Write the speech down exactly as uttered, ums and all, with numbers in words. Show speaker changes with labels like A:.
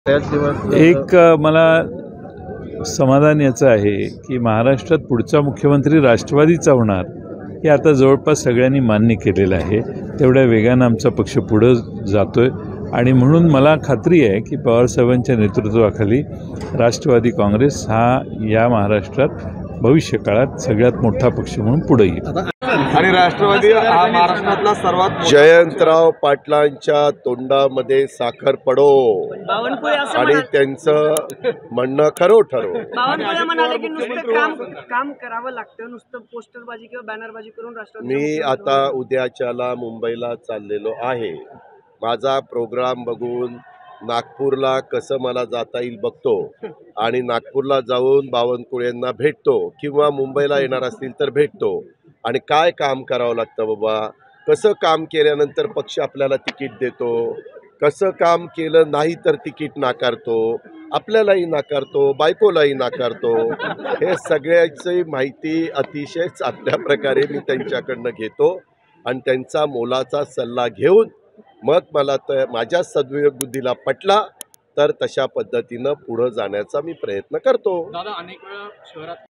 A: एक अ, मला समाधान याचं आहे की महाराष्ट्रात पुढचा मुख्यमंत्री राष्ट्रवादीचा होणार हे आता जवळपास सगळ्यांनी मान्य केलेलं आहे। तेवढ्या वेगानं आमचा पक्ष पुढे जातोय आणि म्हणून मला खात्री आहे की पवारसाहेबांच्या नेतृत्वाखाली राष्ट्रवादी काँग्रेस हा या महाराष्ट्रात भविष्य काळात सगळ्यात मोठा पक्ष म्हणून पुढे येईल।
B: आणि राष्ट्रवादी हा महाराष्ट्रातला सर्वात
C: जयंतराव पाटलांच्या तोंडामध्ये साखर पडो आणि त्यांचं म्हणणं खरो ठरो।
D: बावनकुळे म्हणाले की नुसतं काम काम करावं लागतं, नुसतं पोस्टरबाजी किंवा बॅनरबाजी करून राष्ट्रवादी।
C: मी आता उद्याच्याला मुंबईला चाललेलो आहे। माझा प्रोग्राम बघून नागपूरला कसं मला जाता येईल बघतो आणि नागपूरला जाऊन बावनकुळेंना भेटतो किंवा मुंबईला येणार असतील तर भेटतो आणि काय काम करावं लागतं बाबा, कसं काम केल्यानंतर पक्ष आपल्याला तिकीट देतो, कसं काम केलं नाही तर तिकीट नाकारतो, आपल्यालाही नाकारतो, बायकोलाही नाकारतो, हे सगळ्याची माहिती अतिशय चांगल्या प्रकारे मी त्यांच्याकडनं घेतो आणि त्यांचा मोलाचा सल्ला घेऊन मग मला तर माझ्या सद्विवेक बुद्धीला पटला तर तशा पद्धतीनं पुढं जाण्याचा मी प्रयत्न करतो।
B: दादा अनेक वेळा शहरात